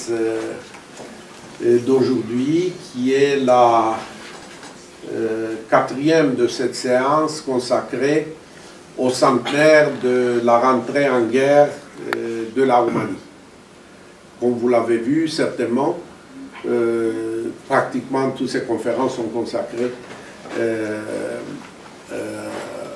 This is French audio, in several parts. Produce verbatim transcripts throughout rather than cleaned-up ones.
conférence euh, d'aujourd'hui, qui est la euh, quatrième de cette séance consacrée au centenaire de la rentrée en guerre euh, de la Roumanie. Comme vous l'avez vu certainement, euh, pratiquement toutes ces conférences sont consacrées euh, euh,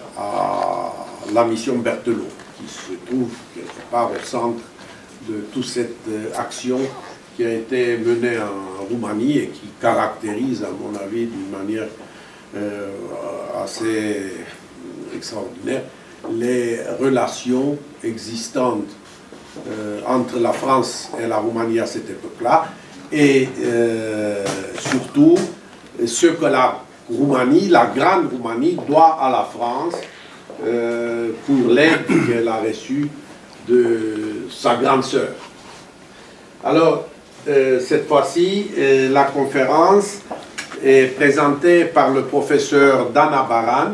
à la mission Berthelot, qui se trouve quelque part au centre de toute cette action qui a été menée en Roumanie et qui caractérise, à mon avis, d'une manière euh, assez extraordinaire, les relations existantes euh, entre la France et la Roumanie à cette époque-là, et euh, surtout ce que la Roumanie, la grande Roumanie, doit à la France euh, pour l'aide qu'elle a reçue de sa grande sœur. Alors, euh, cette fois-ci, euh, la conférence est présentée par le professeur Dana Baran,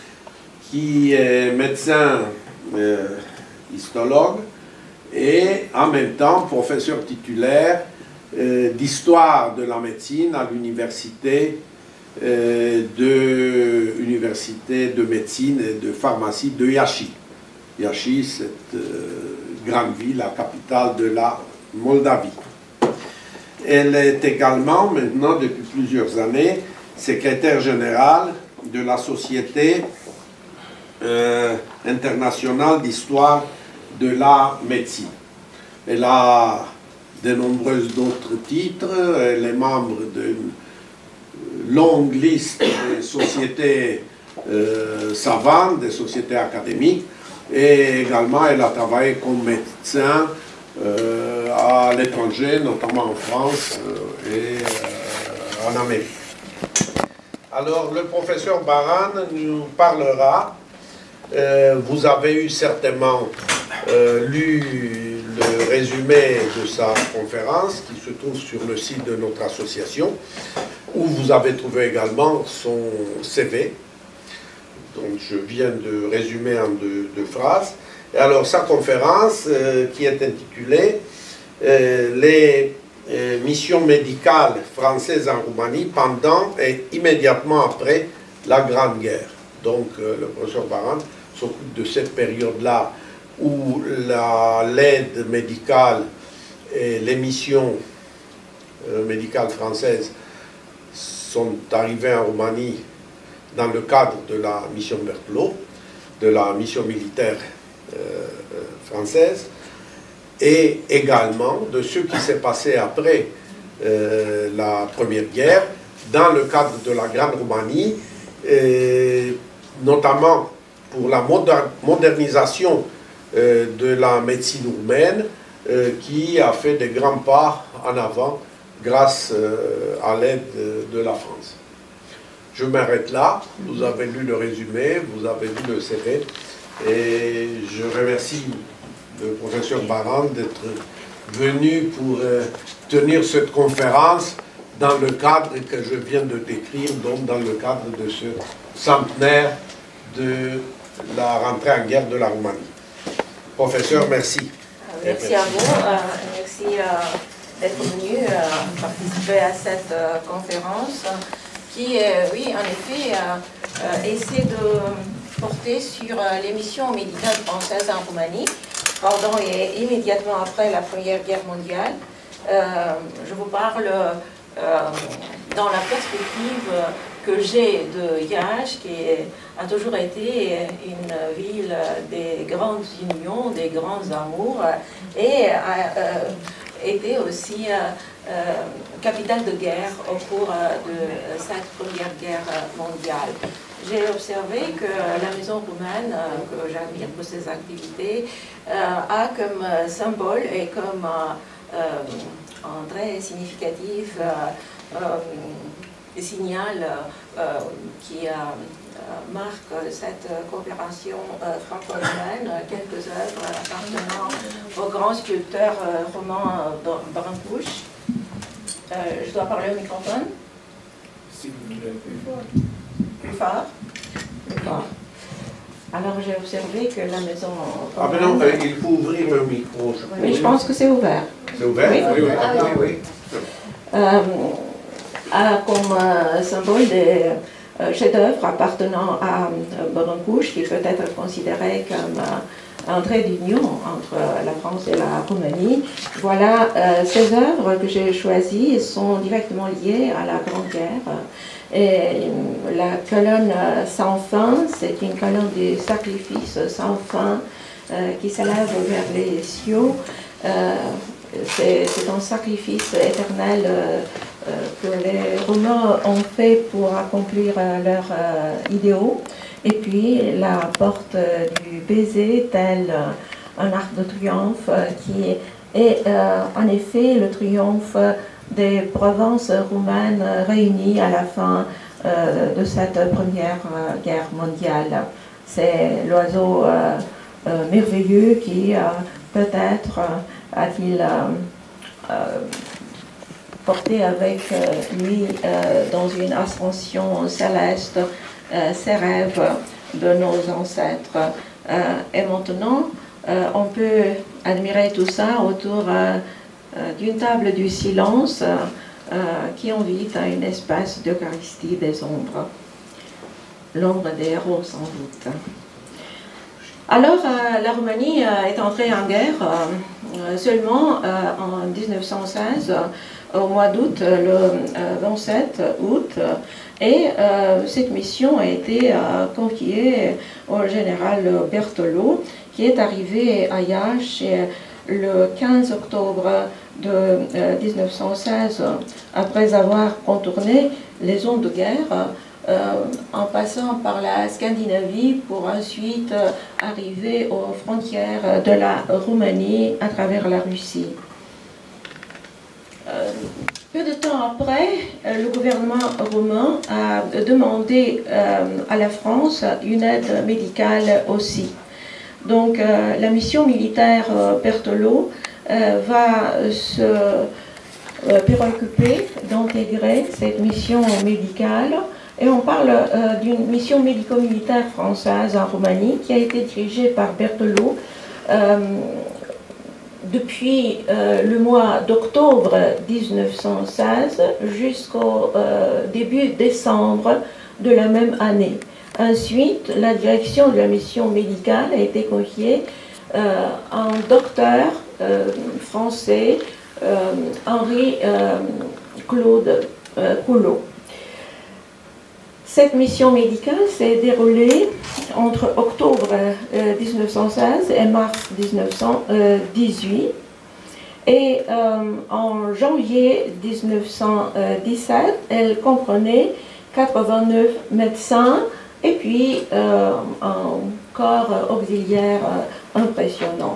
qui est médecin euh, histologue et en même temps professeur titulaire euh, d'histoire de la médecine à l'université euh, de, université de médecine et de pharmacie de Iași. Iași, cette euh, grande ville, la capitale de la Moldavie. Elle est également, maintenant depuis plusieurs années, secrétaire générale de la Société euh, internationale d'histoire de la médecine. Elle a de nombreux autres titres, elle est membre d'une longue liste de sociétés euh, savantes, des sociétés académiques, et également elle a travaillé comme médecin euh, à l'étranger, notamment en France euh, et euh, en Amérique. Alors le professeur Baran nous parlera, euh, vous avez eu certainement euh, lu le résumé de sa conférence qui se trouve sur le site de notre association, où vous avez trouvé également son C V. Donc je viens de résumer en deux, deux phrases. Et alors sa conférence euh, qui est intitulée euh, « Les euh, missions médicales françaises en Roumanie pendant et immédiatement après la Grande Guerre ». Donc euh, le professeur Baran s'occupe de cette période-là où l'aide médicale et les missions euh, médicales françaises sont arrivées en Roumanie dans le cadre de la mission Berthelot, de la mission militaire euh, française, et également de ce qui s'est passé après euh, la Première Guerre, dans le cadre de la Grande Roumanie, et notamment pour la moder modernisation euh, de la médecine roumaine, euh, qui a fait des grands pas en avant grâce euh, à l'aide de, de la France. Je m'arrête là, vous avez lu le résumé, vous avez lu le C V, et je remercie le professeur Baran d'être venu pour euh, tenir cette conférence dans le cadre que je viens de décrire, donc dans le cadre de ce centenaire de la rentrée en guerre de la Roumanie. Professeur, merci. Merci, merci. à vous, euh, merci euh, d'être venu euh, participer à cette euh, conférence qui, euh, oui, en effet, euh, euh, essaie de porter sur euh, les missions médicales françaises en Roumanie, pendant et immédiatement après la Première Guerre mondiale. Euh, je vous parle euh, dans la perspective que j'ai de Iași, qui est, a toujours été une ville des grandes unions, des grands amours, et a euh, été aussi euh, euh, capitale de guerre au cours de cette Première Guerre mondiale. J'ai observé que la maison roumaine, que j'admire pour ses activités, a comme symbole et comme un très significatif signal qui marque cette coopération franco-roumaine, quelques œuvres appartenant au grand sculpteur roman Brâncuș. Je dois parler au microphone? Si vous voulez. Plus fort. Plus fort. Alors j'ai observé que la maison... Ah mais non, il faut ouvrir le micro. Je Mais je pense que c'est ouvert. C'est ouvert? Oui, oui, oui. Ah, oui, oui. Euh, a comme euh, symbole des euh, chefs-d'œuvre appartenant à euh, Bourgogne, qui peut être considéré comme euh, un trait d'union entre euh, la France et la Roumanie. Voilà, euh, ces œuvres que j'ai choisies sont directement liées à la Grande Guerre. Et la colonne sans fin, c'est une colonne du sacrifice sans fin euh, qui s'élève vers les cieux. Euh, c'est un sacrifice éternel euh, euh, que les Romains ont fait pour accomplir euh, leurs euh, idéaux. Et puis la porte euh, du baiser, tel euh, un arc de triomphe, euh, qui est euh, en effet le triomphe des provinces roumaines réunies à la fin euh, de cette première euh, guerre mondiale. C'est l'oiseau euh, euh, merveilleux qui euh, peut-être euh, a-t-il euh, euh, porté avec euh, lui euh, dans une ascension céleste euh, ces rêves de nos ancêtres. Euh, et maintenant, euh, on peut admirer tout ça autour euh, d'une table du silence euh, euh, qui invite à une espèce d'Eucharistie des ombres. L'ombre des héros, sans doute. Alors, euh, la Roumanie euh, est entrée en guerre euh, seulement euh, en mille neuf cent seize, euh, au mois d'août, le euh, vingt-sept août, et euh, cette mission a été euh, confiée au général Berthelot, qui est arrivé à Iași le quinze octobre de euh, mille neuf cent seize, après avoir contourné les zones de guerre, Euh, en passant par la Scandinavie pour ensuite euh, arriver aux frontières de la Roumanie à travers la Russie. Euh, peu de temps après, euh, le gouvernement roumain a demandé euh, à la France une aide médicale aussi. Donc euh, la mission militaire euh, Berthelot euh, va se euh, préoccuper d'intégrer cette mission médicale. Et on parle euh, d'une mission médico-militaire française en Roumanie qui a été dirigée par Berthelot euh, depuis euh, le mois d'octobre mille neuf cent seize jusqu'au euh, début décembre de la même année. Ensuite, la direction de la mission médicale a été confiée euh, à un docteur euh, français, euh, Henri euh, Claude euh, Coulot. Cette mission médicale s'est déroulée entre octobre euh, mille neuf cent seize et mars mille neuf cent dix-huit. Et euh, en janvier mille neuf cent dix-sept, elle comprenait quatre-vingt-neuf médecins et puis euh, un corps auxiliaire euh, impressionnant.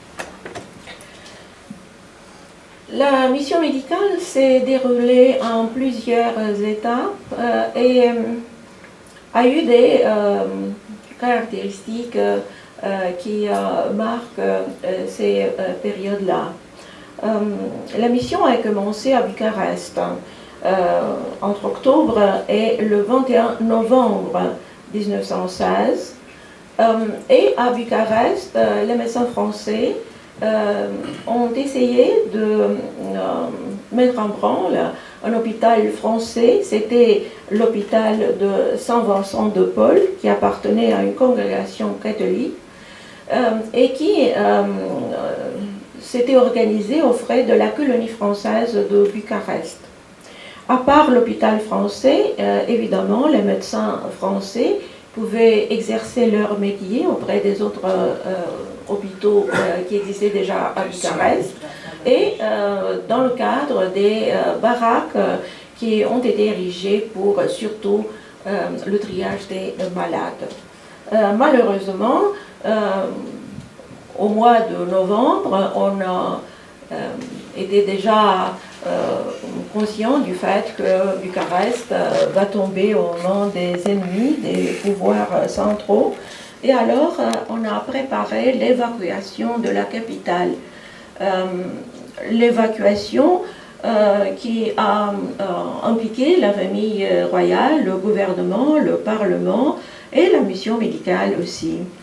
La mission médicale s'est déroulée en plusieurs étapes euh, et euh, a eu des euh, caractéristiques euh, qui euh, marquent euh, ces euh, périodes-là. Euh, la mission a commencé à Bucarest euh, entre octobre et le vingt et un novembre mille neuf cent seize. Euh, et à Bucarest, euh, les médecins français Euh, ont essayé de euh, mettre en branle un hôpital français. C'était l'hôpital de Saint-Vincent de Paul, qui appartenait à une congrégation catholique euh, et qui euh, s'était organisé aux frais de la colonie française de Bucarest. À part l'hôpital français, euh, évidemment, les médecins français pouvaient exercer leur métier auprès des autres euh, hôpitaux euh, qui existaient déjà à Bucarest et euh, dans le cadre des euh, baraques euh, qui ont été érigées pour euh, surtout euh, le triage des euh, malades. Euh, malheureusement, euh, au mois de novembre, on a euh, été déjà euh, conscient du fait que Bucarest euh, va tomber aux mains des ennemis, des pouvoirs euh, centraux. Et alors, euh, on a préparé l'évacuation de la capitale. Euh, l'évacuation euh, qui a euh, impliqué la famille royale, le gouvernement, le parlement et la mission médicale aussi.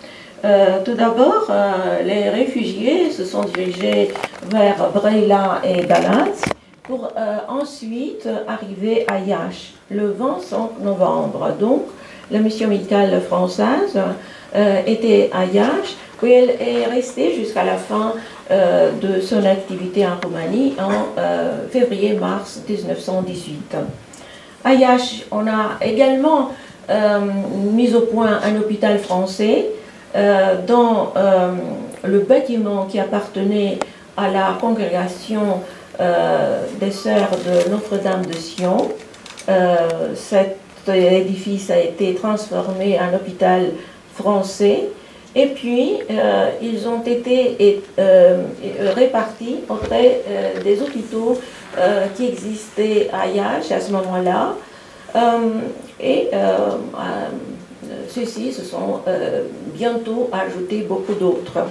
Euh, tout d'abord, euh, les réfugiés se sont dirigés vers Breyla et Galatz pour euh, ensuite arriver à Iași le vingt-cinq novembre. Donc, la mission médicale française euh, était à Iași, où elle est restée jusqu'à la fin euh, de son activité en Roumanie en euh, février-mars mille neuf cent dix-huit. À Iași, on a également euh, mis au point un hôpital français euh, dans euh, le bâtiment qui appartenait à la congrégation euh, des Sœurs de Notre-Dame de Sion. Euh, cet édifice a été transformé en hôpital français. Et puis, euh, ils ont été et, euh, répartis auprès euh, des hôpitaux euh, qui existaient à Iași à ce moment-là. Euh, et euh, euh, ceux-ci se sont euh, bientôt ajoutés beaucoup d'autres.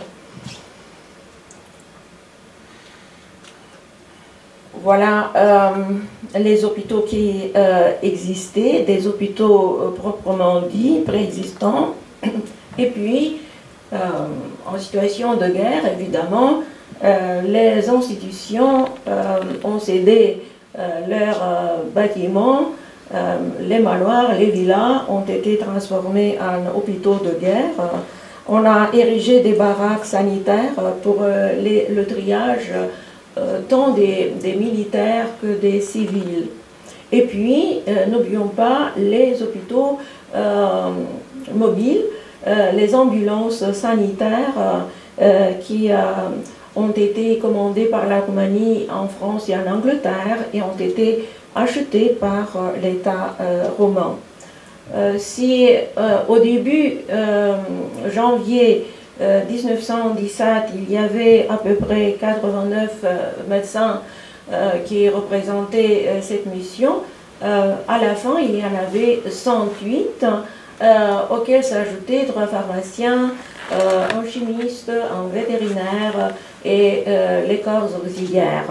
Voilà euh, les hôpitaux qui euh, existaient, des hôpitaux euh, proprement dits, préexistants. Et puis, Euh, en situation de guerre, évidemment, euh, les institutions euh, ont cédé euh, leurs euh, bâtiments, euh, les manoirs, les villas ont été transformés en hôpitaux de guerre. On a érigé des baraques sanitaires pour euh, les, le triage euh, tant des, des militaires que des civils. Et puis, euh, n'oublions pas les hôpitaux euh, mobiles, Euh, les ambulances sanitaires euh, qui euh, ont été commandées par la Roumanie en France et en Angleterre et ont été achetées par euh, l'État euh, romain. Euh, si euh, au début euh, janvier euh, mille neuf cent dix-sept, il y avait à peu près quatre-vingt-neuf euh, médecins euh, qui représentaient euh, cette mission, euh, à la fin il y en avait cent huit. Euh, auxquels s'ajoutaient trois pharmaciens, euh, un chimiste, un vétérinaire et euh, les corps auxiliaires.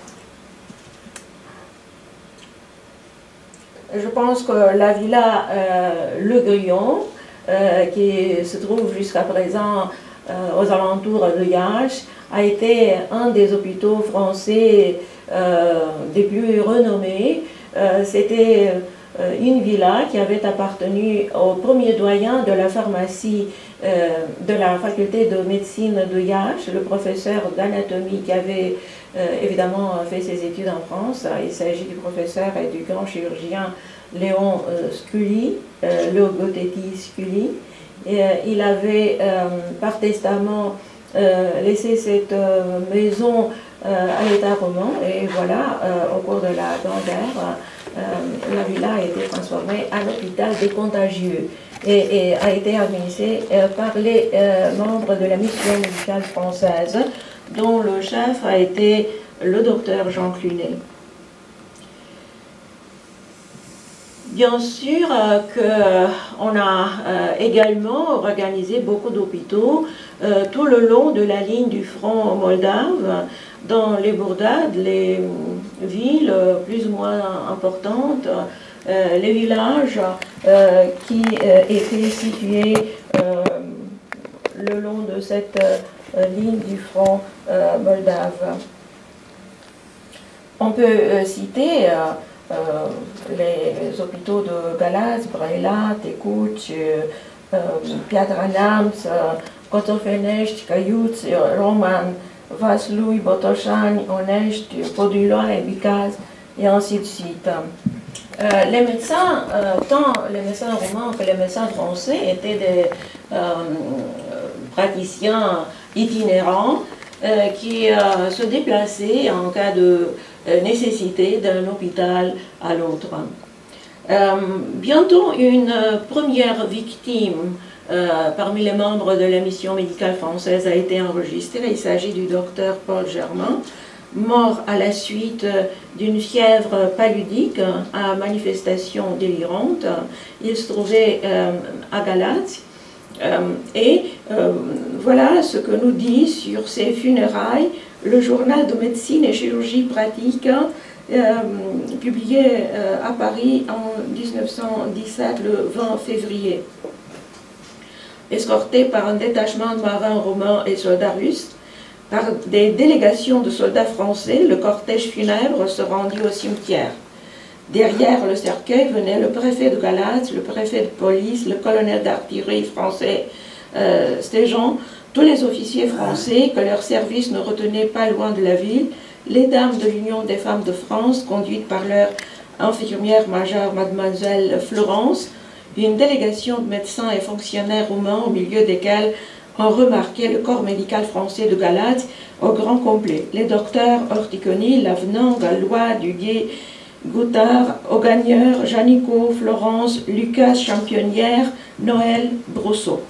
Je pense que la villa euh, Le Grillon, euh, qui se trouve jusqu'à présent euh, aux alentours de Iași, a été un des hôpitaux français euh, des plus renommés. Euh, C'était une villa qui avait appartenu au premier doyen de la pharmacie euh, de la faculté de médecine de Iași, le professeur d'anatomie qui avait euh, évidemment fait ses études en France. Il s'agit du professeur et du grand chirurgien Léon euh, Scully, euh, Leogothetti Scully. Et, euh, il avait euh, par testament euh, laissé cette euh, maison euh, à l'État romain et voilà, euh, au cours de la Grande Guerre, Euh, la villa a été transformée en hôpital des contagieux et, et a été administrée euh, par les euh, membres de la mission médicale française, dont le chef a été le docteur Jean Clunet. Bien sûr euh, qu'on a euh, également organisé beaucoup d'hôpitaux euh, tout le long de la ligne du front moldave, dans les bourgades, les villes plus ou moins importantes, euh, les villages euh, qui euh, étaient situés euh, le long de cette euh, ligne du front euh, moldave. On peut euh, citer euh, euh, les hôpitaux de Galatz, Breyla, Tecuci, euh, Piatra Neamț, Cotopenești, Caiuți, Roman, Vaslui, Botoșani, Onești, Poduloa et Bicaz, et ainsi de suite. Euh, les médecins, euh, tant les médecins romains que les médecins français étaient des euh, praticiens itinérants euh, qui euh, se déplaçaient en cas de euh, nécessité d'un hôpital à l'autre. Euh, bientôt, une première victime Euh, parmi les membres de la mission médicale française a été enregistré. Il s'agit du docteur Paul Germain, mort à la suite d'une fièvre paludique à manifestation délirante. Il se trouvait euh, à Galatz. Euh, et euh, voilà ce que nous dit sur ses funérailles le journal de médecine et chirurgie pratique, euh, publié euh, à Paris en mille neuf cent dix-sept, le vingt février. escortés par un détachement de marins romains et soldats russes. Par des délégations de soldats français, le cortège funèbre se rendit au cimetière. Derrière le cercueil venaient le préfet de Galatz, le préfet de police, le colonel d'artillerie français euh, Stéjean, tous les officiers français que leur service ne retenait pas loin de la ville, les dames de l'Union des femmes de France, conduites par leur infirmière majeure mademoiselle Florence, une délégation de médecins et fonctionnaires roumains au milieu desquels on remarquait le corps médical français de Galatz au grand complet. Les docteurs Orticoni, Lavenant, Gallois, Duguay, Goutard, Augagneur, Janicot, Florence, Lucas, Championnière, Noël, Brosseau.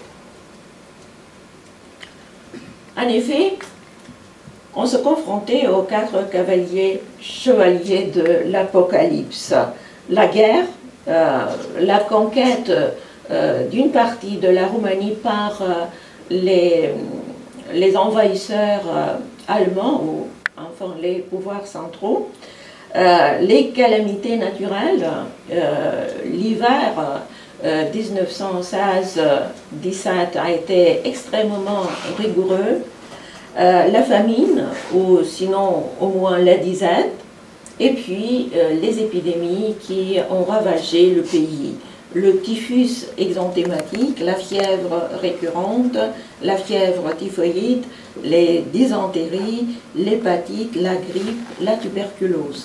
En effet, on se confrontait aux quatre cavaliers chevaliers de l'Apocalypse. La guerre, euh, la conquête euh, d'une partie de la Roumanie par euh, les, les envahisseurs euh, allemands, ou enfin les pouvoirs centraux, euh, les calamités naturelles, euh, l'hiver euh, mille neuf cent seize dix-sept a été extrêmement rigoureux, euh, la famine, ou sinon au moins la disette, et puis euh, les épidémies qui ont ravagé le pays. Le typhus exanthématique, la fièvre récurrente, la fièvre typhoïde, les dysentéries, l'hépatite, la grippe, la tuberculose.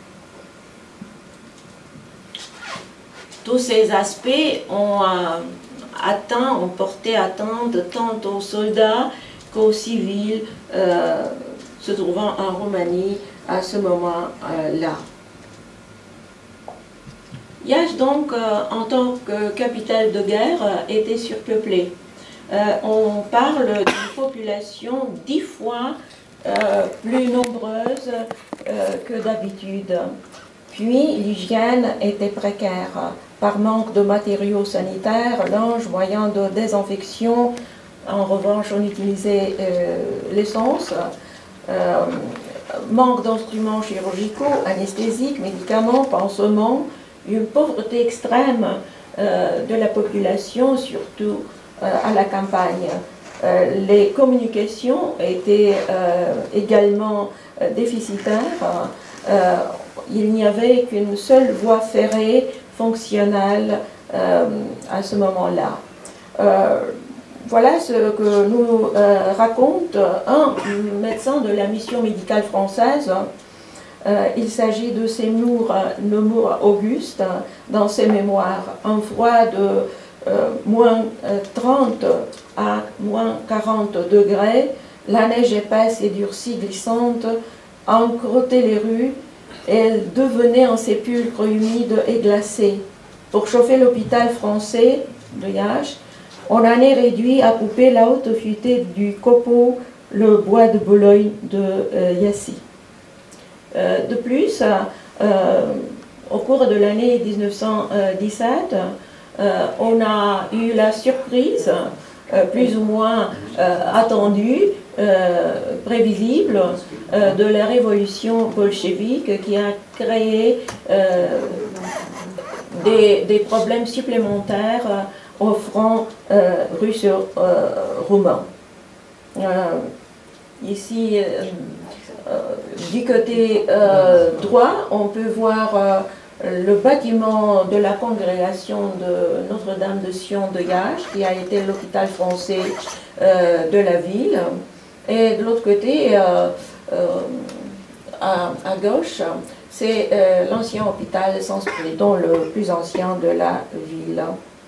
Tous ces aspects ont euh, atteint, ont porté atteinte tant aux soldats qu'aux civils euh, se trouvant en Roumanie à ce moment-là. Iași, donc, euh, en tant que capitale de guerre, euh, était surpeuplée. Euh, on parle d'une population dix fois euh, plus nombreuse euh, que d'habitude. Puis, l'hygiène était précaire. Par manque de matériaux sanitaires, linge, moyens de désinfection, en revanche, on utilisait euh, l'essence. Euh, manque d'instruments chirurgicaux, anesthésiques, médicaments, pansements, une pauvreté extrême euh, de la population, surtout euh, à la campagne. Euh, les communications étaient euh, également euh, déficitaires. Euh, il n'y avait qu'une seule voie ferrée fonctionnelle euh, à ce moment-là. Euh, voilà ce que nous euh, raconte un médecin de la mission médicale française. Euh, il s'agit de Seymour Nemours Auguste dans ses mémoires. Un froid de euh, moins trente à moins quarante degrés, la neige épaisse et durcie glissante encrottait les rues, et elle devenait un sépulcre humide et glacé. Pour chauffer l'hôpital français de Iași, on en est réduit à couper la haute futée du copeau, le bois de Bologne de euh, Iași. Euh, de plus, euh, au cours de l'année mille neuf cent dix-sept, euh, on a eu la surprise, euh, plus ou moins euh, attendue, euh, prévisible, euh, de la révolution bolchevique qui a créé euh, des, des problèmes supplémentaires euh, au front euh, russo-roumain. Euh, ici, euh, Euh, du côté euh, droit, on peut voir euh, le bâtiment de la congrégation de Notre-Dame de Sion de Iași, qui a été l'hôpital français euh, de la ville. Et de l'autre côté, euh, euh, à, à gauche, c'est euh, l'ancien hôpital Saint-Spiridon, le plus ancien de la ville.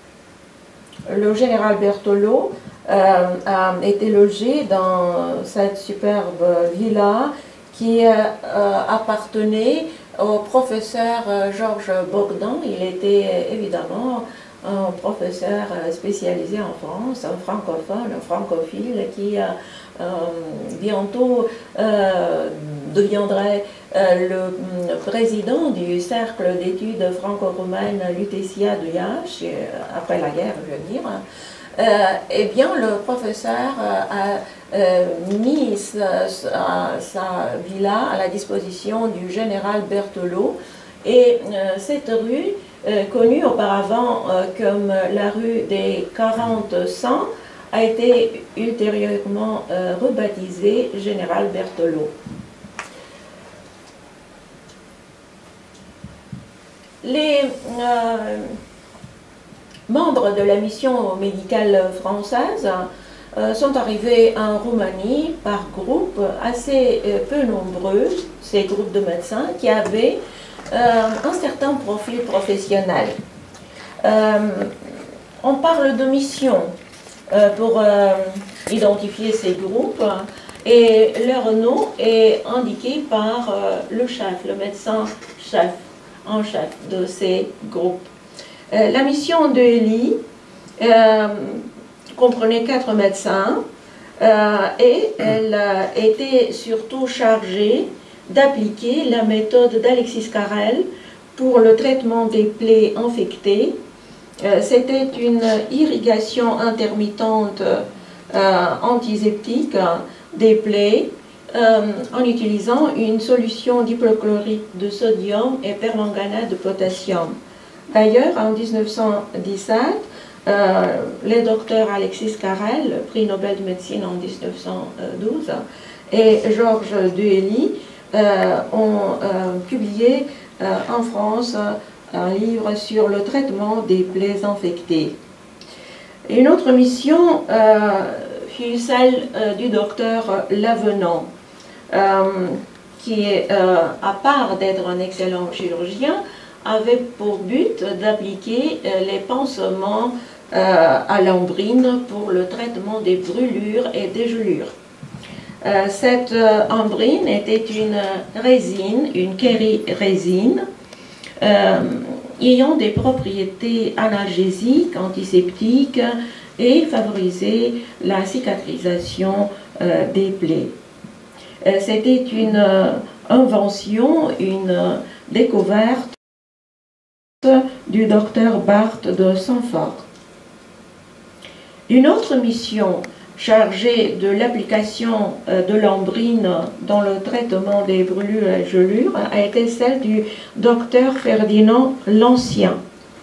Le général Berthelot Euh, a été logé dans cette superbe villa qui euh, appartenait au professeur Georges Bogdan. Il était évidemment un professeur spécialisé en France, un francophone, un francophile qui euh, euh, bientôt euh, deviendrait euh, le président du cercle d'études franco-roumaines Lutetia de Iași, après la guerre, je veux dire. Euh, eh bien, le professeur euh, a euh, mis sa, sa, sa villa à la disposition du général Berthelot, et euh, cette rue euh, connue auparavant euh, comme la rue des quarante cents, a été ultérieurement euh, rebaptisée Général Berthelot. Les euh, membres de la mission médicale française euh, sont arrivés en Roumanie par groupes assez euh, peu nombreux, ces groupes de médecins qui avaient euh, un certain profil professionnel. Euh, on parle de mission euh, pour euh, identifier ces groupes et leur nom est indiqué par euh, le chef, le médecin chef en chef de ces groupes. Euh, la mission de Elie euh, comprenait quatre médecins euh, et elle euh, était surtout chargée d'appliquer la méthode d'Alexis Carrel pour le traitement des plaies infectées. Euh, C'était une irrigation intermittente euh, antiseptique des plaies Euh, en utilisant une solution d'hypochlorite de sodium et permanganate de potassium. D'ailleurs, en mille neuf cent dix-sept, euh, les docteurs Alexis Carrel, prix Nobel de médecine en mille neuf cent douze, et Georges Duhély euh, ont euh, publié euh, en France un livre sur le traitement des plaies infectées. Une autre mission euh, fut celle euh, du docteur Lavenant, Euh, qui, euh, à part d'être un excellent chirurgien, avait pour but d'appliquer euh, les pansements euh, à l'ambrine pour le traitement des brûlures et des gelures. Euh, cette euh, ambrine était une résine, une kéri-résine, euh, ayant des propriétés analgésiques, antiseptiques et favorisait la cicatrisation euh, des plaies. C'était une euh, invention, une euh, découverte du docteur Barthes de Saint-Fort. Une autre mission chargée de l'application euh, de l'ambrine dans le traitement des brûlures et gelures a été celle du docteur Ferdinand l'Ancien.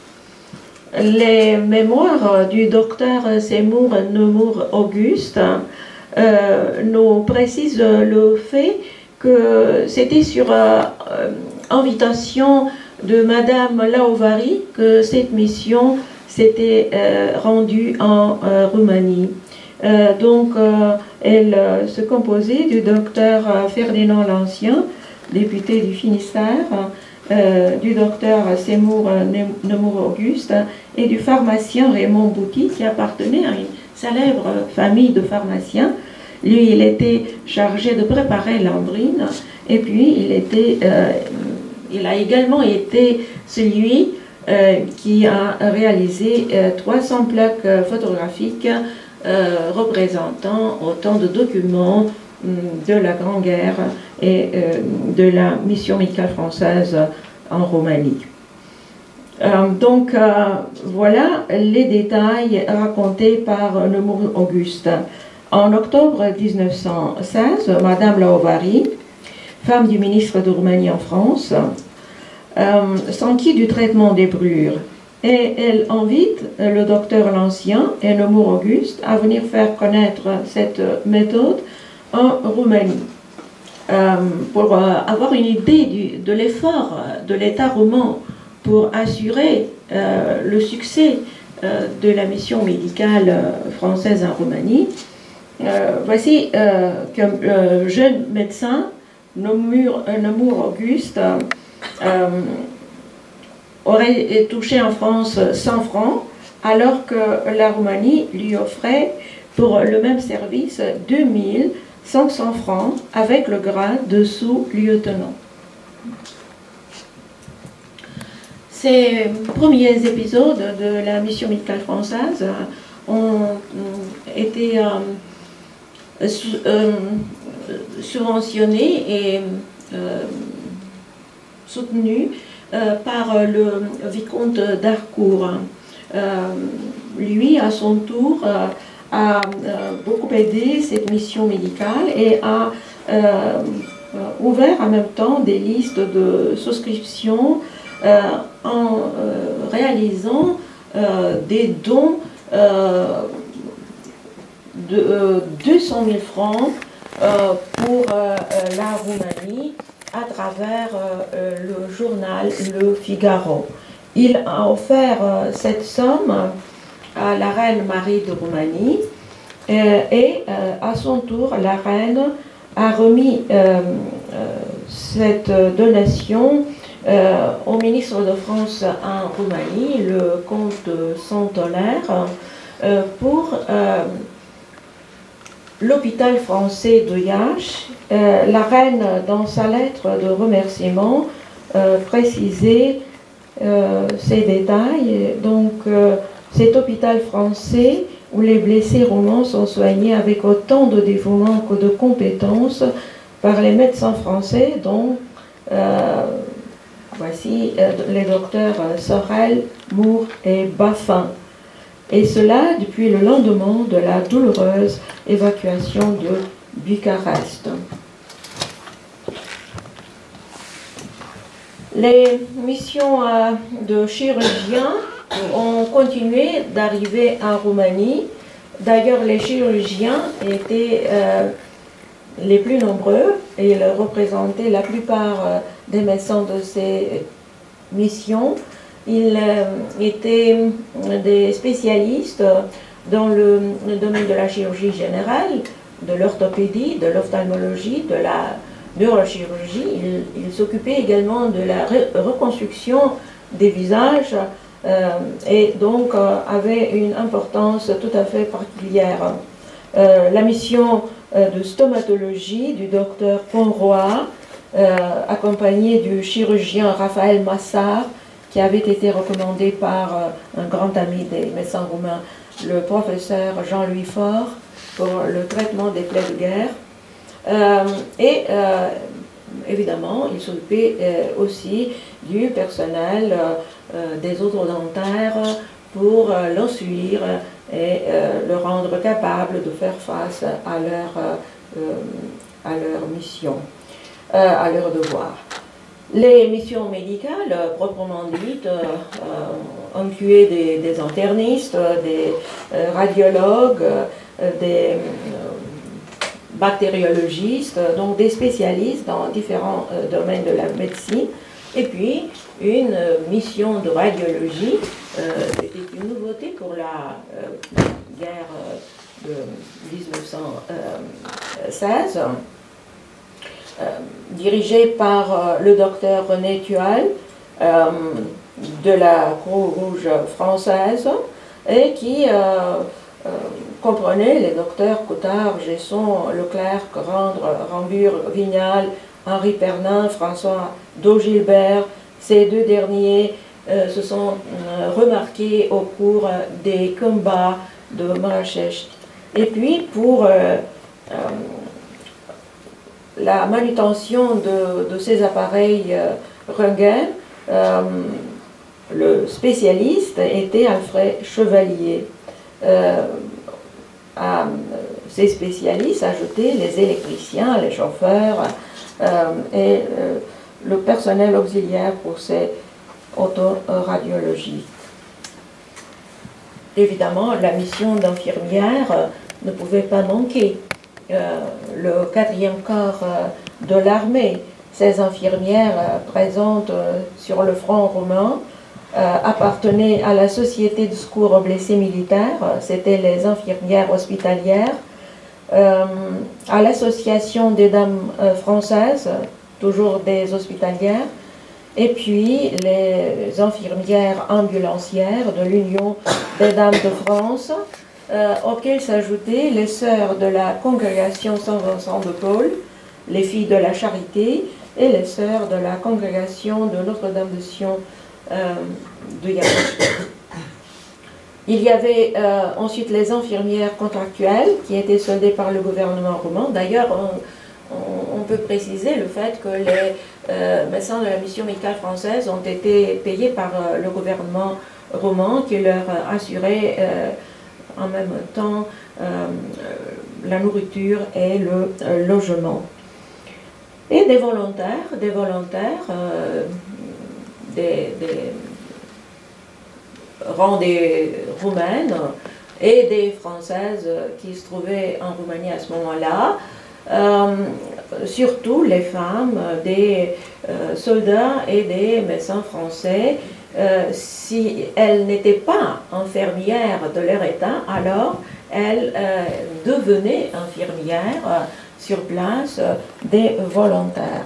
Les mémoires du docteur Seymour Nemours Auguste Euh, nous précise le fait que c'était sur euh, invitation de Madame Laovary que cette mission s'était euh, rendue en euh, Roumanie. Euh, donc, euh, elle euh, se composait du docteur Ferdinand l'Ancien, député du Finistère, euh, du docteur Seymour Nemours Auguste et du pharmacien Raymond Bouty, qui appartenait à une célèbre famille de pharmaciens. Lui, il était chargé de préparer l'ambrine et puis il, était, euh, il a également été celui euh, qui a réalisé euh, trois cents plaques photographiques euh, représentant autant de documents de la Grande Guerre et euh, de la mission médicale française en Roumanie. Euh, donc euh, voilà les détails racontés par Nemours Auguste. En octobre mille neuf cent seize, Madame Laovary, femme du ministre de Roumanie en France, euh, s'enquit du traitement des brûlures et elle invite le docteur l'Ancien et Nemours Auguste à venir faire connaître cette méthode en Roumanie. Euh, pour euh, avoir une idée du, de l'effort de l'État roumain pour assurer euh, le succès euh, de la mission médicale euh, française en Roumanie, euh, voici euh, qu'un euh, jeune médecin, Nemours, euh, Nemours Auguste, euh, aurait touché en France cent francs, alors que la Roumanie lui offrait pour le même service deux mille cinq cents francs avec le grade de sous-lieutenant. Ces premiers épisodes de la mission médicale française ont été euh, euh, subventionnés et euh, soutenus euh, par le vicomte d'Harcourt. Euh, lui, à son tour, euh, a euh, beaucoup aidé cette mission médicale et a euh, ouvert en même temps des listes de souscription euh, en euh, réalisant euh, des dons euh, de euh, deux cent mille francs euh, pour euh, la Roumanie à travers euh, le journal Le Figaro. Il a offert euh, cette somme à la reine Marie de Roumanie euh, et euh, à son tour la reine a remis euh, euh, cette donation euh, au ministre de France en Roumanie, le comte Saint-Hilaire, euh, pour euh, l'hôpital français de Iași. Euh, la reine, dans sa lettre de remerciement, euh, précisait euh, ces détails. Donc, euh, cet hôpital français où les blessés roumains sont soignés avec autant de dévouement que de compétences par les médecins français, dont euh, voici euh, les docteurs Sorel, Moore et Baffin. Et cela depuis le lendemain de la douloureuse évacuation de Bucarest. Les missions euh, de chirurgiens ont continué d'arriver en Roumanie. D'ailleurs, les chirurgiens étaient euh, les plus nombreux et ils représentaient la plupart euh, des médecins de ces missions. Ils euh, étaient des spécialistes dans le, le domaine de la chirurgie générale, de l'orthopédie, de l'ophtalmologie, de la neurochirurgie. Ils il s'occupaient également de la reconstruction des visages euh, et donc euh, avaient une importance tout à fait particulière. Euh, la mission euh, de stomatologie du docteur Ponroy, euh, accompagné du chirurgien Raphaël Massard, qui avait été recommandé par euh, un grand ami des médecins roumains, le professeur Jean-Louis Faure, pour le traitement des plaies de guerre. Euh, et euh, évidemment, il s'occupait euh, aussi du personnel euh, des odontaires pour euh, l'ensuivre et euh, le rendre capable de faire face à leur, euh, à leur mission, euh, à leur devoir. Les missions médicales, proprement dites, euh, euh, incluaient des, des internistes, des euh, radiologues, euh, des euh, bactériologistes, donc des spécialistes dans différents euh, domaines de la médecine. Et puis, une euh, mission de radiologie, euh, c'était une nouveauté pour la euh, guerre euh, de mille neuf cent seize. Euh, dirigé par euh, le docteur René Thual euh, de la Croix-Rouge française et qui euh, euh, comprenait les docteurs Coutard, Gesson, Leclerc, Rendre, Rambure, Vignal, Henri Pernin, François Daugilbert. Ces deux derniers euh, se sont euh, remarqués au cours des combats de Marrakech. Et puis pour euh, euh, la manutention de, de ces appareils euh, Röntgen, euh, le spécialiste était Alfred Chevalier. Euh, à ces spécialistes ajoutaient les électriciens, les chauffeurs euh, et euh, le personnel auxiliaire pour ces autoradiologies. Évidemment, la mission d'infirmière euh, ne pouvait pas manquer. Euh, le quatrième corps euh, de l'armée, ces infirmières euh, présentes euh, sur le front roumain euh, appartenaient à la Société de secours aux blessés militaires, c'était les infirmières hospitalières, euh, à l'Association des dames euh, françaises, toujours des hospitalières, et puis les infirmières ambulancières de l'Union des dames de France, Euh, auxquelles s'ajoutaient les sœurs de la congrégation Saint-Vincent de Paul, les filles de la Charité et les sœurs de la congrégation de Notre-Dame de Sion euh, de Iași. Il y avait euh, ensuite les infirmières contractuelles qui étaient soldées par le gouvernement roumain. D'ailleurs, on, on, on peut préciser le fait que les euh, médecins de la mission médicale française ont été payés par euh, le gouvernement roumain qui leur assurait euh, en même temps euh, la nourriture et le euh, logement. Et des volontaires, des volontaires euh, des, des rangs des Roumaines et des Françaises qui se trouvaient en Roumanie à ce moment-là, euh, surtout les femmes, des euh, soldats et des médecins français. Euh, si elles n'étaient pas infirmières de leur état, alors elles euh, devenaient infirmières euh, sur place, euh, des volontaires.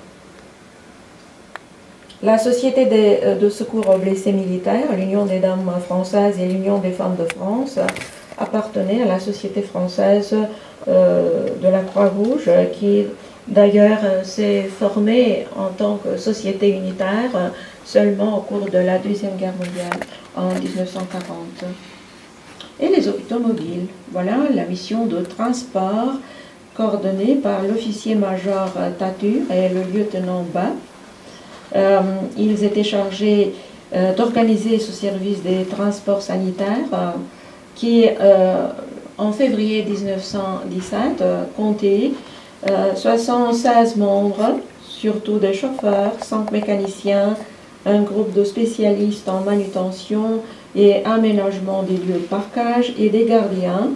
La Société de, de secours aux blessés militaires, l'Union des dames françaises et l'Union des femmes de France appartenaient à la Société française euh, de la Croix-Rouge, qui d'ailleurs s'est formée en tant que société unitaire seulement au cours de la Deuxième Guerre mondiale en mille neuf cent quarante. Et les hôpitaux mobiles, voilà la mission de transport coordonnée par l'officier-major Tatur et le lieutenant Bas. Euh, ils étaient chargés euh, d'organiser ce service des transports sanitaires euh, qui, euh, en février mille neuf cent dix-sept, euh, comptait euh, soixante-seize membres, surtout des chauffeurs, cinq mécaniciens, un groupe de spécialistes en manutention et aménagement des lieux de parquage et des gardiens.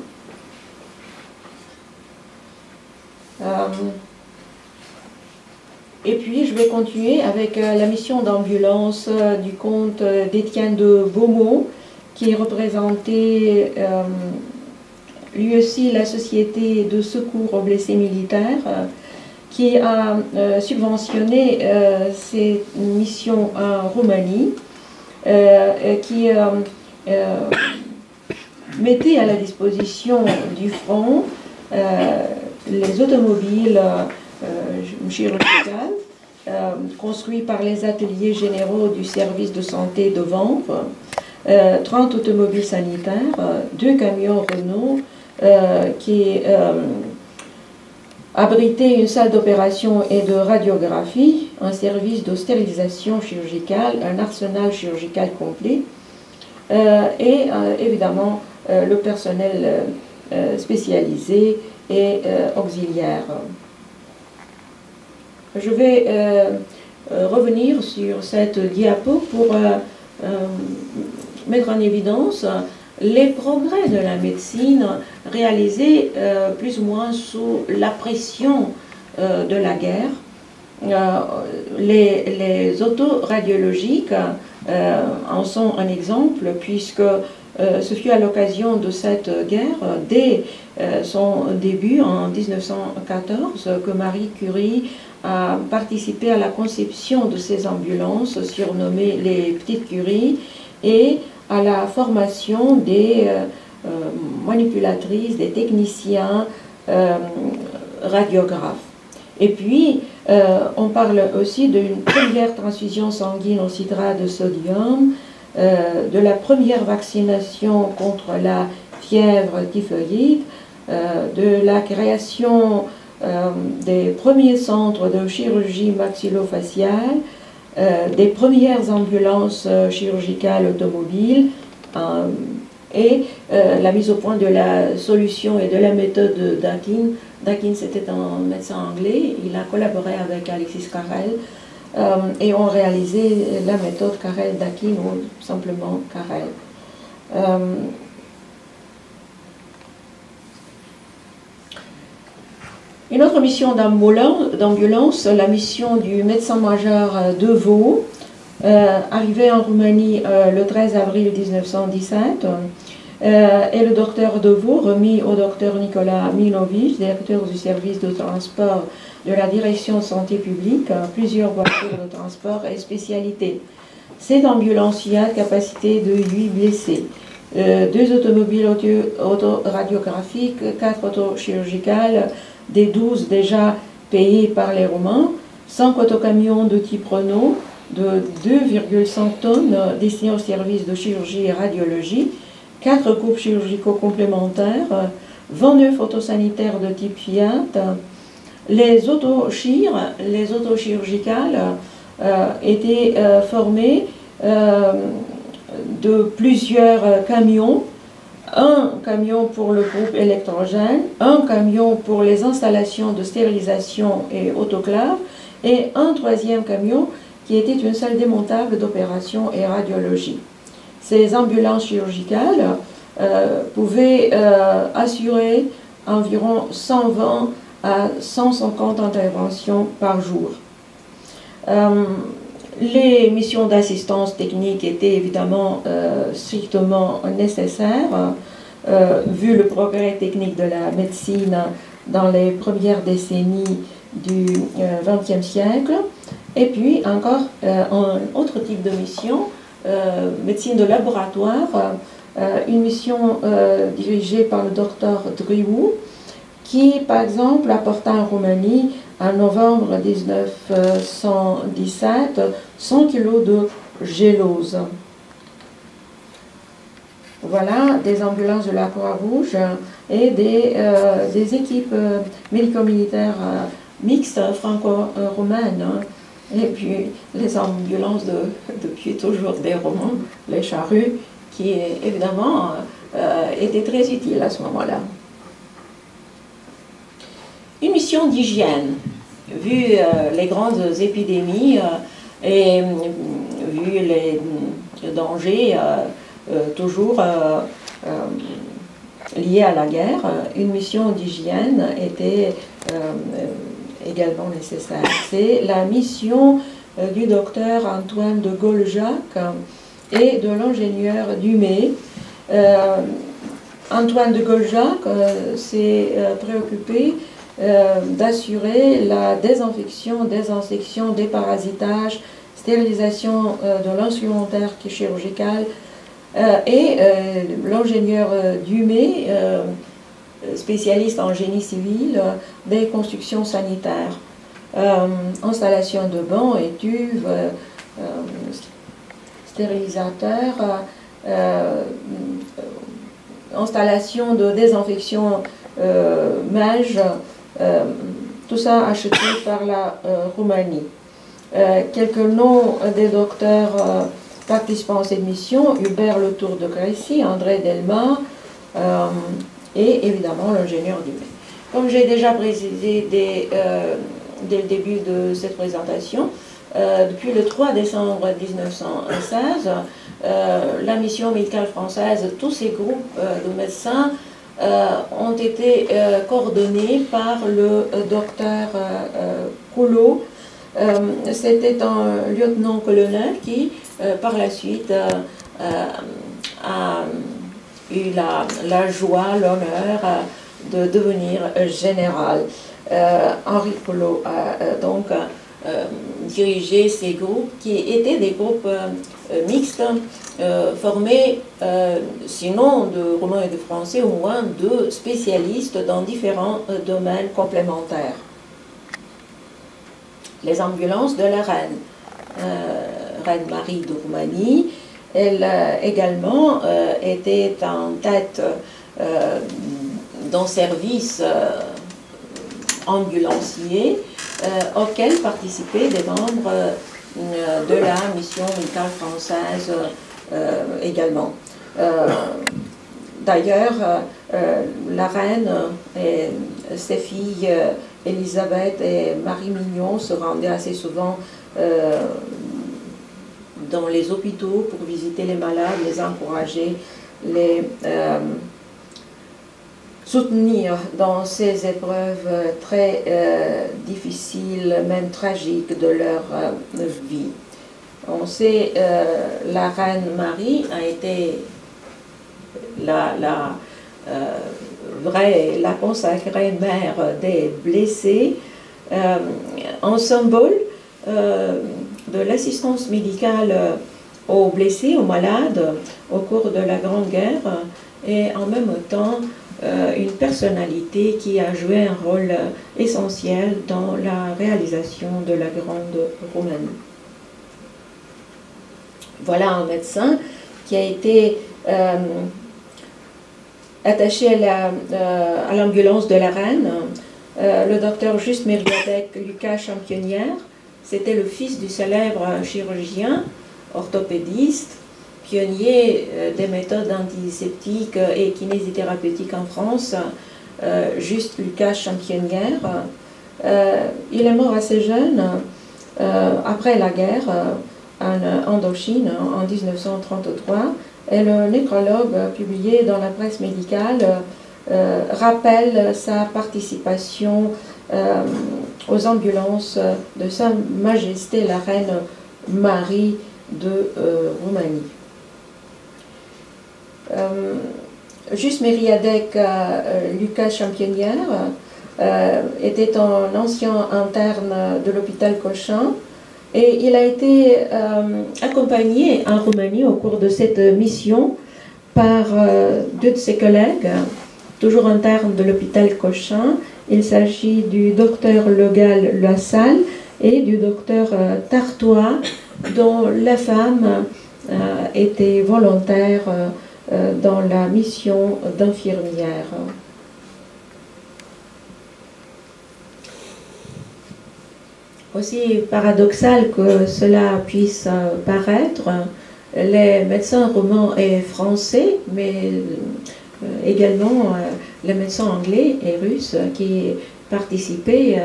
Euh, Et puis, je vais continuer avec euh, la mission d'ambulance euh, du comte euh, d'Étienne de Beaumont, qui représentait euh, lui aussi la Société de secours aux blessés militaires, euh, qui a euh, subventionné euh, ces missions en Roumanie, euh, qui euh, euh, mettait à la disposition du front euh, les automobiles Euh, chirurgical, euh, construit par les ateliers généraux du service de santé de Vanves, euh, trente automobiles sanitaires, euh, deux camions Renault euh, qui euh, abritaient une salle d'opération et de radiographie, un service de stérilisation chirurgicale, un arsenal chirurgical complet, euh, et euh, évidemment euh, le personnel euh, spécialisé et euh, auxiliaire. Je vais euh, euh, revenir sur cette diapo pour euh, euh, mettre en évidence les progrès de la médecine réalisés euh, plus ou moins sous la pression euh, de la guerre. Euh, les, les autoradiologiques euh, en sont un exemple, puisque euh, ce fut à l'occasion de cette guerre, dès euh, son début en mille neuf cent quatorze, que Marie Curie a participé à la conception de ces ambulances surnommées les Petites Curies et à la formation des euh, euh, manipulatrices, des techniciens euh, radiographes. Et puis, euh, on parle aussi d'une première transfusion sanguine au citrate de sodium, euh, de la première vaccination contre la fièvre typhoïde, euh, de la création euh, des premiers centres de chirurgie maxillofaciale, euh, des premières ambulances euh, chirurgicales automobiles, euh, et euh, la mise au point de la solution et de la méthode Dakin. Dakin, c'était un médecin anglais, il a collaboré avec Alexis Carrel, euh, et ont réalisé la méthode Carrel-Dakin, ou simplement Carrel. Euh, une autre mission d'ambulance, la mission du médecin-major de Vaud, euh, arrivé en Roumanie euh, le treize avril mille neuf cent dix-sept, Euh, et le docteur de Vaud, remis au docteur Nicolas Milovic, directeur du service de transport de la direction de santé publique, plusieurs voitures de transport et spécialités. Cette ambulance y a capacité de huit blessés, euh, deux automobiles autoradiographiques, quatre autochirurgicales, des douze déjà payés par les Roumains, cinq autocamions de type Renault de deux virgule cinq tonnes destinés au service de chirurgie et radiologie, quatre groupes chirurgicaux complémentaires, vingt-neuf autosanitaires de type Fiat. Les autochires, les autochirurgicales euh, étaient euh, formés euh, de plusieurs camions, un camion pour le groupe électrogène, un camion pour les installations de stérilisation et autoclave, et un troisième camion qui était une salle démontable d'opération et radiologie. Ces ambulances chirurgicales euh, pouvaient euh, assurer environ cent vingt à cent cinquante interventions par jour. Euh, les missions d'assistance technique étaient évidemment euh, strictement nécessaires, euh, vu le progrès technique de la médecine dans les premières décennies du vingtième siècle. Et puis encore euh, un autre type de mission, euh, médecine de laboratoire, euh, une mission euh, dirigée par le docteur Driou, qui par exemple apporta en Roumanie en novembre mille neuf cent dix-sept cent kilos de gélose. Voilà des ambulances de la Croix-Rouge et des, euh, des équipes euh, médico-militaires euh, mixtes franco-roumaines. Et puis les ambulances de, depuis toujours des Romains, les charrues, qui évidemment euh, étaient très utiles à ce moment-là. Une mission d'hygiène, vu euh, les grandes épidémies euh, et euh, vu les dangers euh, euh, toujours euh, euh, liés à la guerre, une mission d'hygiène était euh, également nécessaire. C'est la mission euh, du docteur Antoine de Goljac et de l'ingénieur Dumay. Euh, Antoine de Goljac euh, s'est euh, préoccupé euh, d'assurer la désinfection, désinsection, déparasitage, stérilisation euh, de l'instrumentaire chirurgical euh, et euh, l'ingénieur euh, Dumay, euh, spécialiste en génie civil, euh, des constructions sanitaires, euh, installation de bancs et tuves, euh, euh, stérilisateurs, euh, installation de désinfection euh, Mage, euh, tout ça acheté par la euh, Roumanie. Euh, quelques noms des docteurs euh, participants à cette mission: Hubert Le Tour de Crécy, André Delma, euh, et évidemment l'ingénieur Dumay. Comme j'ai déjà précisé dès, euh, dès le début de cette présentation, euh, depuis le trois décembre mille neuf cent seize, euh, la mission médicale française, tous ces groupes euh, de médecins euh, ont été euh, coordonnés par le euh, docteur euh, Coulot. Euh, C'était un lieutenant-colonel qui, euh, par la suite, euh, euh, a eu la, la joie, l'honneur euh, de devenir général. Euh, Henri Coulot a euh, donc euh, dirigé ces groupes qui étaient des groupes euh, mixtes euh, formés, euh, sinon de Roumains et de Français, au moins de spécialistes dans différents euh, domaines complémentaires. Les ambulances de la reine, euh, reine Marie de Roumanie, elle euh, également euh, était en tête euh, d'un service euh, ambulancier euh, auquel participaient des membres euh, de la mission médicale française euh, également. Euh, D'ailleurs, euh, la reine et ses filles euh, Elisabeth et Marie Mignon se rendaient assez souvent euh, dans les hôpitaux pour visiter les malades, les encourager, les euh, soutenir dans ces épreuves très euh, difficiles, même tragiques de leur euh, vie. On sait euh, la reine Marie a été la, la euh, vraie, la consacrée mère des blessés, euh, en symbole euh, de l'assistance médicale aux blessés, aux malades au cours de la Grande Guerre, et en même temps euh, une personnalité qui a joué un rôle essentiel dans la réalisation de la Grande Roumanie. Voilà un médecin qui a été euh, attaché à l'ambulance de la reine, euh, le docteur Juste Mériadec Lucas Championnière. C'était le fils du célèbre chirurgien, orthopédiste, pionnier euh, des méthodes antiseptiques et kinésithérapeutiques en France, euh, Juste Lucas Championnière. Euh, il est mort assez jeune, euh, après la guerre euh, en Indochine en mille neuf cent trente-trois. Et le nécrologue publié dans la presse médicale euh, rappelle sa participation euh, aux ambulances de Sa Majesté la Reine Marie de euh, Roumanie. Euh, Juste Mériadec euh, Lucas Championnière euh, était un ancien interne de l'hôpital Cochin et il a été euh, accompagné en Roumanie au cours de cette mission par euh, deux de ses collègues, toujours internes de l'hôpital Cochin. Il s'agit du docteur Legal Lassalle et du docteur euh, Tartois, dont la femme euh, était volontaire euh, dans la mission d'infirmière. Aussi paradoxal que cela puisse paraître, les médecins roumains et français, mais également les médecins anglais et russes qui participaient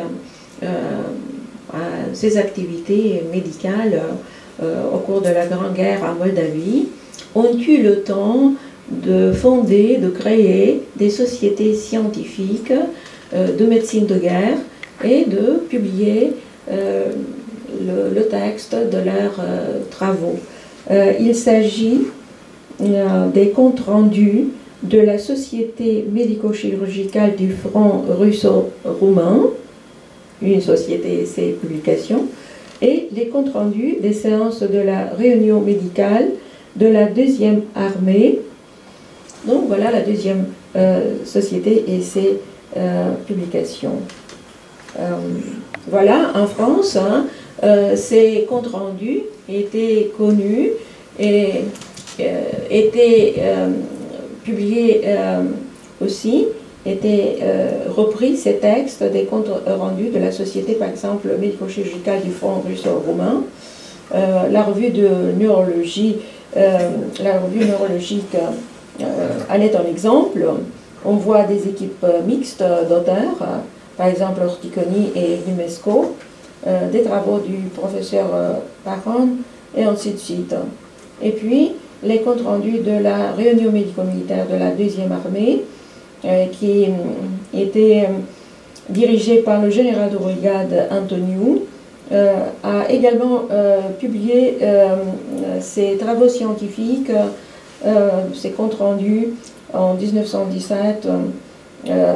à ces activités médicales au cours de la Grande Guerre en Moldavie, ont eu le temps de fonder, de créer des sociétés scientifiques euh, de médecine de guerre et de publier euh, le, le texte de leurs euh, travaux. Euh, il s'agit euh, des comptes rendus de la Société médico-chirurgicale du front russo-roumain, une société et ses publications, et les comptes rendus des séances de la réunion médicale de la deuxième armée. Donc voilà la deuxième euh, société et ses euh, publications. Euh, voilà, en France, hein, euh, ces comptes rendus étaient connus et euh, étaient euh, publiés euh, aussi, étaient euh, repris ces textes des comptes rendus de la société, par exemple, médico-chirurgicale du front russo-roumain, euh, la revue de neurologie. Euh, la revue neurologique euh, en est un exemple. On voit des équipes mixtes d'auteurs, euh, par exemple Orticoni et Numesco, euh, des travaux du professeur euh, Paron, et ainsi de suite. Et puis, les comptes rendus de la réunion médico-militaire de la deuxième armée, euh, qui euh, était euh, dirigée par le général de brigade Antoniou, Euh, a également euh, publié euh, ses travaux scientifiques, euh, ses comptes rendus en mille neuf cent dix-sept euh,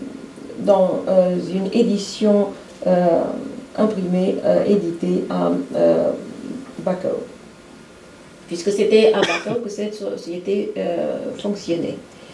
dans euh, une édition euh, imprimée, euh, éditée à euh, Bacău, puisque c'était à Bacău que cette société euh, fonctionnait.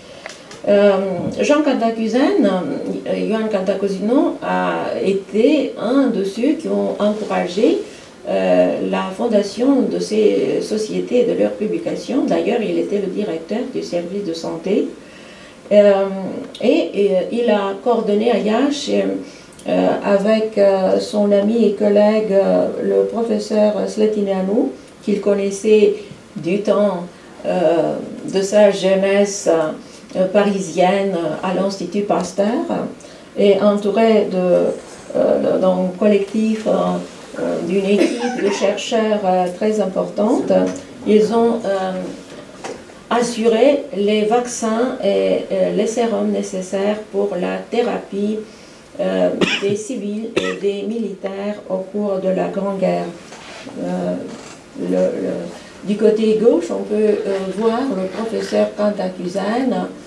Euh, Jean Cantacuzène, euh, Ioan Cantacuzino a été un de ceux qui ont encouragé euh, la fondation de ces sociétés et de leurs publications. D'ailleurs, il était le directeur du service de santé euh, et, et il a coordonné à Iași euh, avec euh, son ami et collègue euh, le professeur Sletineanu, qu'il connaissait du temps euh, de sa jeunesse euh, parisienne à l'Institut Pasteur, et entouré euh, d'un collectif, euh, d'une équipe de chercheurs euh, très importante. Ils ont euh, assuré les vaccins et euh, les sérums nécessaires pour la thérapie euh, des civils et des militaires au cours de la Grande Guerre. Euh, le, le, du côté gauche, on peut euh, voir le professeur Cantacuzène